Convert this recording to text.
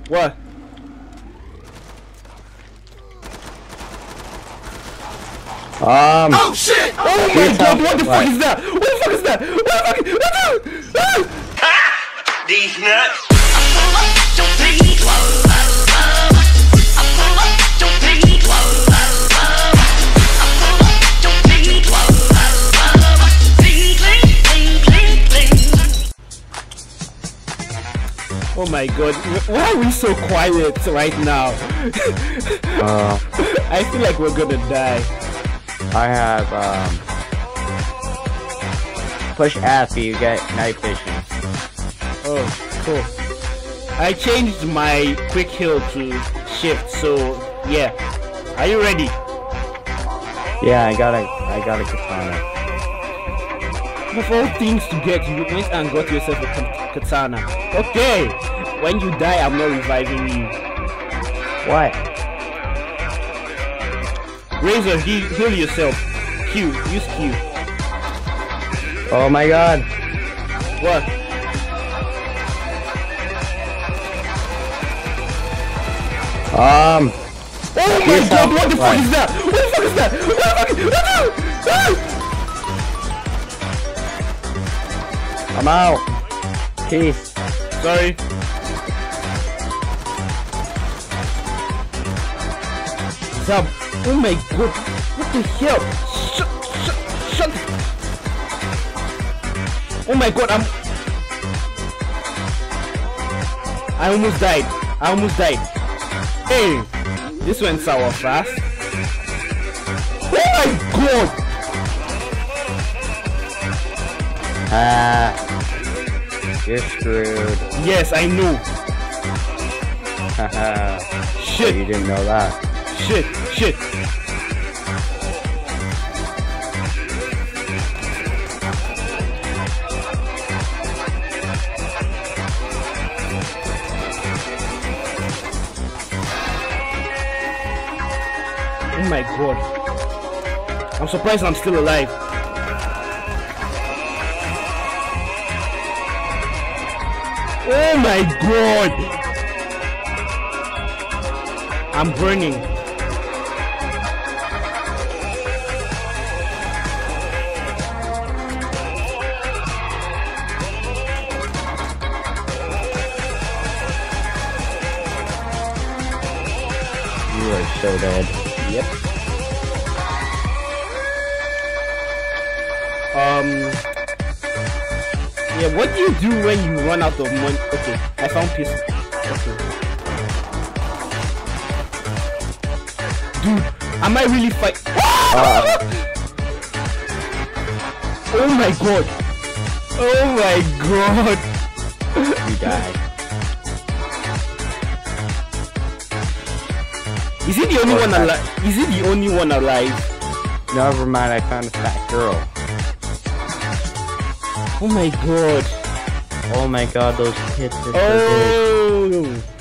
What? Oh shit! Oh my god, what the fuck is that? What the fuck is that? What the fuck? These nuts. Oh my god, why are we so quiet right now? I feel like we're gonna die. I have push F, you get night vision. Oh, cool. I changed my quick heal to shift, so yeah. Are you ready? Yeah, I got a katana. Of all things to get, you went and got yourself a katana. Okay, when you die, I'm not reviving you. What? Razor, heal yourself. Q, use Q. Oh my god. What? Oh my god, what the fuck is that? What the fuck is that? What the fuck? I'm out. Peace. Sorry. Zab. Oh my god. What the hell? Shut. Oh my god, I almost died. Hey, this went sour fast. Oh my god. You're screwed. Yes, I know. Haha. Shit. You didn't know that. Shit. Oh my god. I'm surprised I'm still alive. Oh my god! I'm burning. You are so dead. Yep. Yeah, what do you do when you run out of money? Okay, I found peace. Okay. Dude, am I really fight? Oh my god! Oh my god! You died. Is he the only one alive? Is he the only one alive? Never mind, I found a fat girl. Oh my god! Oh my god, those kids are so big. Oh!